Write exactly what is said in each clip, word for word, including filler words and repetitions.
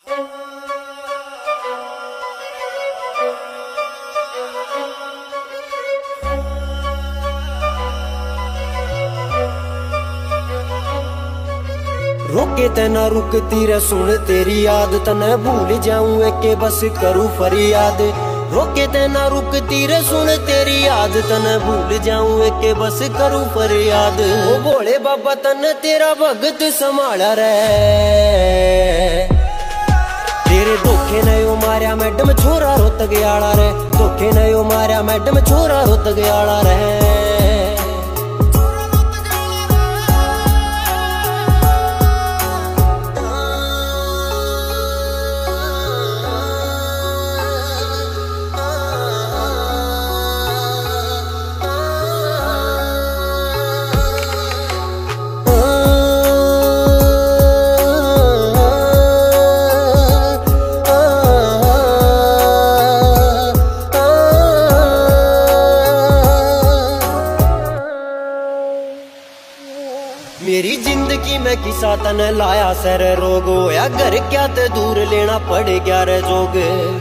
रोके ते ना रुकती रे सुन तेरी याद तने भूल जाऊं के बस करूं फरियाद। रोके ते ना रुकती रे सुन तेरी याद तने भूल जाऊं के बस करूं फरियाद। ओ भोले बाबा तने तेरा भगत संभाला रे, तेरे धोखे ने ओ मारिया मैडम छोरा रोत गयाला रे। धोखे ने ओ मारिया मैडम छोरा रोत गयाला रे। मेरी जिंदगी में किसा तने लाया सर रोग होया घर क्या ते दूर लेना पड़ गया रे जोग।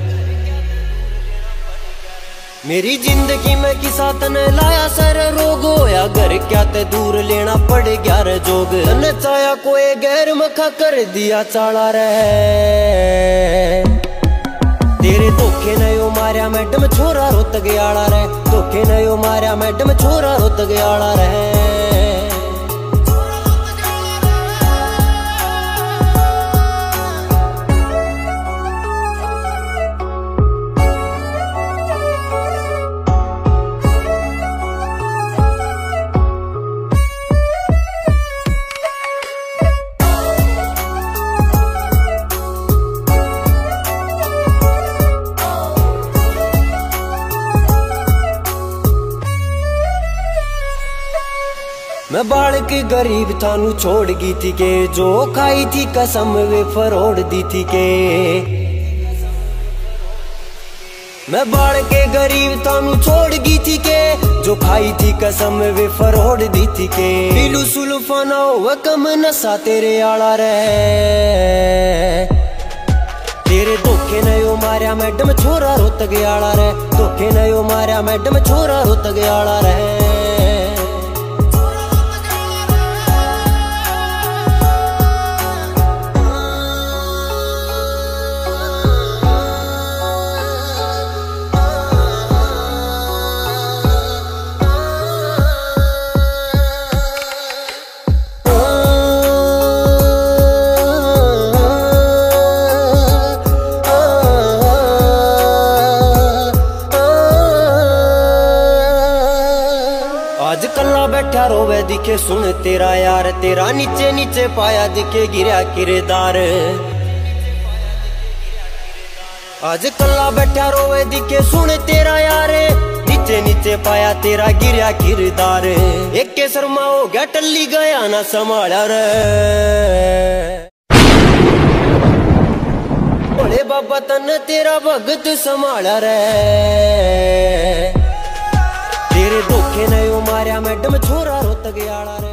मेरी जिंदगी में किसा तने लाया सर रोग होया घर क्या ते दूर लेना पड़ गया रे जोग। तने चाया कोई गैर मखा कर दिया चाला रे, तेरे धोखे ने ओ मारिया मैडम छोरा रोत गयाला रे। धोखे ने ओ मारिया मैडम छोरा रोत गयाला रे। मैं बालक गरीब थानू छोड़ गई थी के, जो खाई थी कसम वे फरोड़ दी थी के। मैं बालक गरीब थानू छोड़ गई थी के, जो खाई थी कसम वे फरोड़ दी थी के। पीलू सुल्फाना हो कम नशा तेरे आला रे, तेरे धोखे ने ओ मारिया मैडम छोरा रोत गयाला रे। धोखे ने ओ मारिया मैडम छोरा रोत गयाला रे। आज कल्ला बैठा रोवे दिखे सुन तेरा यार, तेरा नीचे नीचे पाया दिखे गिरा किरदार। आज कल्ला बैठा रोवे दिखे सुन तेरा यार, नीचे नीचे पाया तेरा गिरा किरदार। एक के शर्मा हो गया टल्ली गया ना संभाला रे, भोले बाबा तने तेरा भगत संभाला रे। तेरे धोखे ने ओ मारिया मैडम छोरा रोत गयाला रे।